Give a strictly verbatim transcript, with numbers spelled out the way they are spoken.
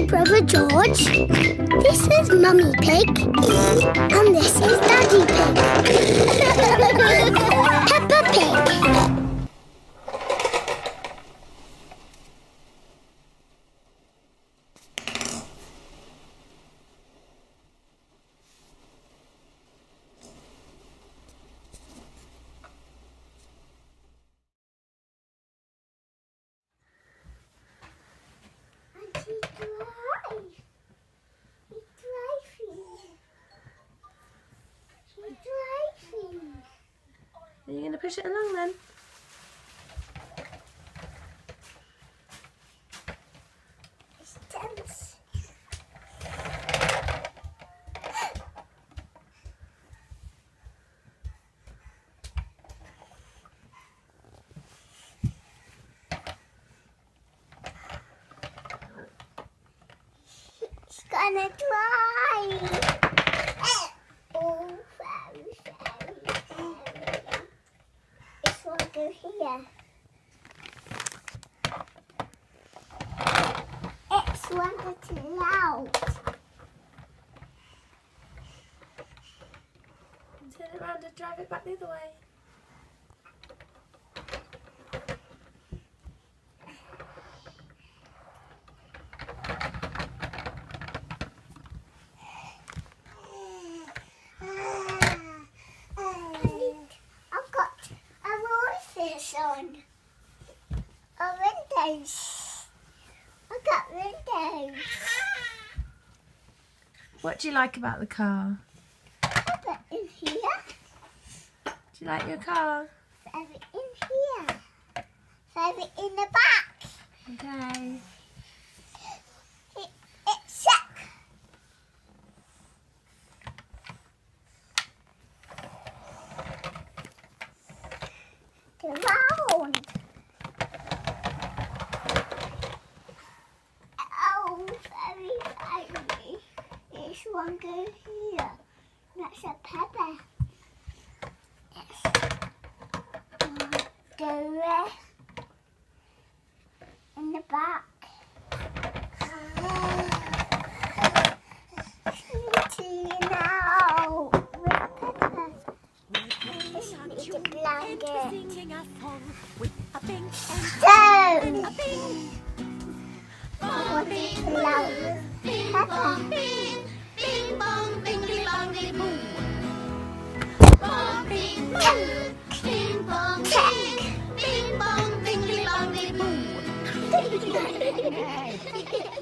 brother George. This is Mummy Pig. And this is Daddy Pig. Peppa Pig. Are you going to push it along then? It's tense. It's gonna try. Oh, very, very, very. This one go here. It's one that's loud. Turn it around and drive it back the other way. On a windows. I got windows. What do you like about the car? I got in here. Do you like your car? Have it in here. Have it in the back. Okay. It, it's stuck. The round. Oh, very funny. This one go here. That's a Peppa. Yes. Go there. In the back. Sweetie now. With Peppa. Just need to blanket. With a bing and a bing. Bong, bing, loud. Bing bong bing. Bing bong bingly bongly boo. Bong bing bong. Bing bong bing. Bing bong bingly bongly boo.